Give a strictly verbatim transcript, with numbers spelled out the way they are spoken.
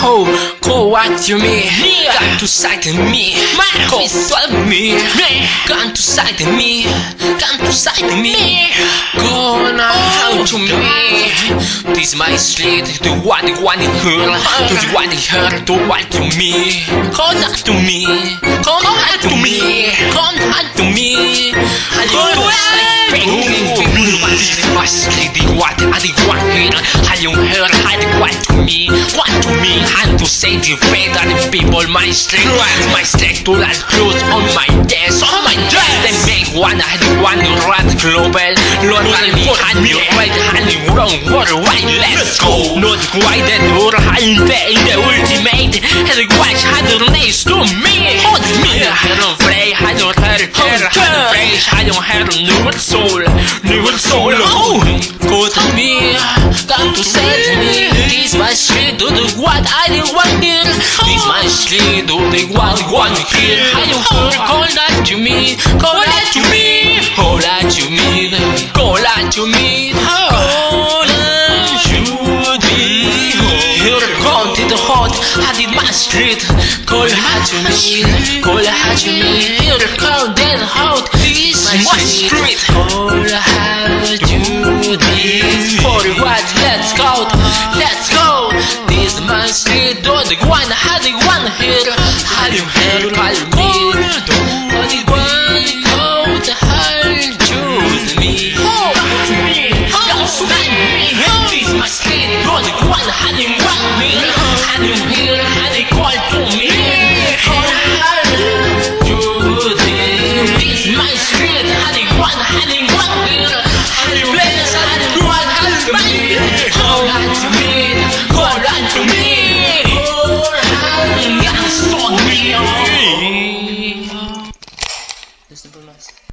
Oh, go what you mean? Come to side me. Go follow me. Come to side me. Come to side me. Go now how to me. This my street. Do what you want to hear. Do you want to hear? Do what to me. Come not to me. Come not to me. Come not to me. Go this my street. Do what I want to hear. How you hear? How you want to me? What to me? How to say the better the people my street. My street to that clothes on my desk. On my desk. They make one. I do one rat global. Lord, I put on you right. And you wrong. Worldwide. Let's go. Not quite that door. I'm there in the ultimate. And the watch had the race to me. Hold me. I don't play. I don't have a care. I don't face. I don't have a new soul. New soul. Oh, go to me. Come to save me. This my street. Do the what I do want here. This my street. Do the what I want here. I don't hear. Call that to me. Call that to me. Call that to me. Call that to me. Call that to me. Here come to the heart. I did my street. Call that to me. Call that to me. Here come that heart. This my street. Call that to me. For what? Let's go. Let's go. This my street. Do the one. How the one here. How you hear? How you mean? What the one? Go to her. Choose me. Oh, to me. Come find me. This my street. Do the one. How you want me? How you hear? How they call to me? Call her. Choose me. This my street. How they want? How they want me? How you bless? How they want? How you me? Call her to me. Call her to me. Call her to me. This is the last.